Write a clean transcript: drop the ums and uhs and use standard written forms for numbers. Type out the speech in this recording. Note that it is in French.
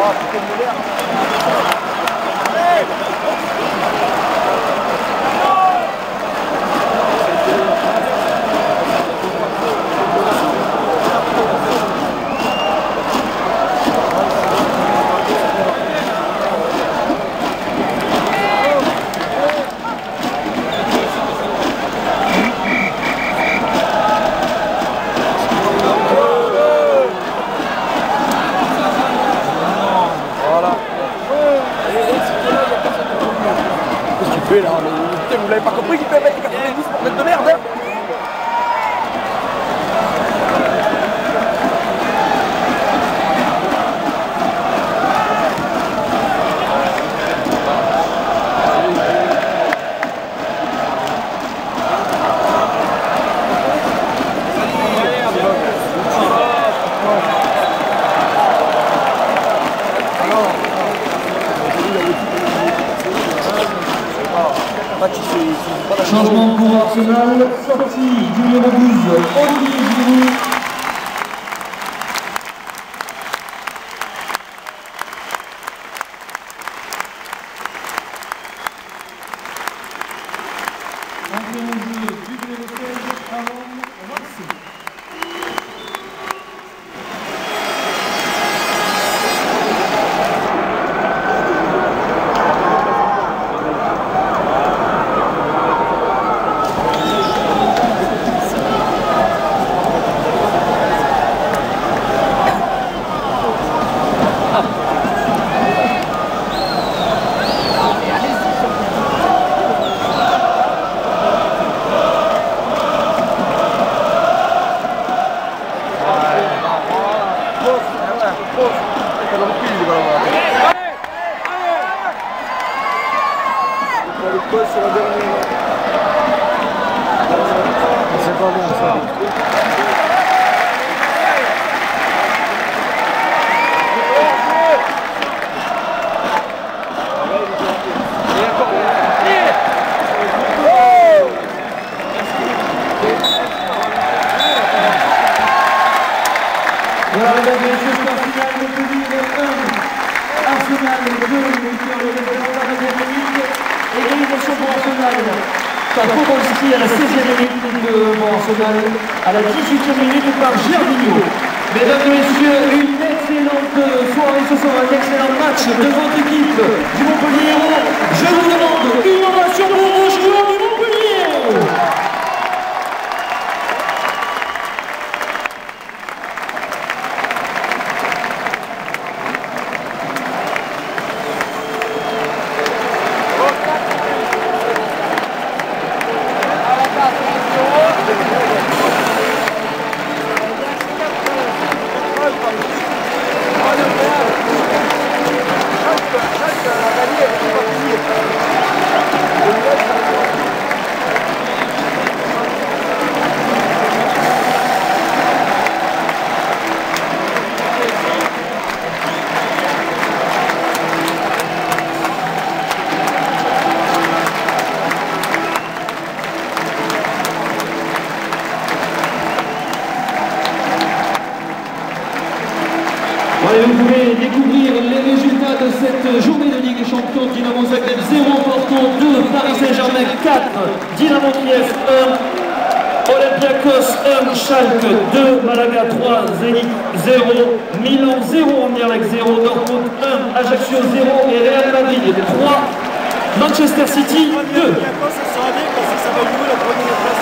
Là, vous l'avez pas compris qu'il peut mettre 90 pour mettre de merde hein. Changement pour Arsenal, sortie du numéro 12, Olivier Giroud. Entrée en jeu du numéro 16, Aaron. C'est pas bon ça. Voilà, mesdames et messieurs, score final, Montpellier 1, Arsenal 2, victoire de la deuxième minute, égalisation pour Arsenal. Podolski à la 16e minute pour Arsenal, à la 18e minute par Gervinho. Mesdames et messieurs, une excellente soirée ce soir, un excellent match de votre équipe du Montpellier. Je vous demande une ovation pour vos joueurs du Montpellier. Et vous pouvez découvrir les résultats de cette journée de Ligue des Champions. Dynamo Zagreb 0, Porto 2, Paris Saint-Germain 4, Dynamo Kiev 1, Olympiakos 1, Schalke 2, Malaga 3, Zenit 0, Milan 0, Anderlecht 0, Dortmund 1, Ajaccio 0 et Real Madrid 3, Manchester City 2.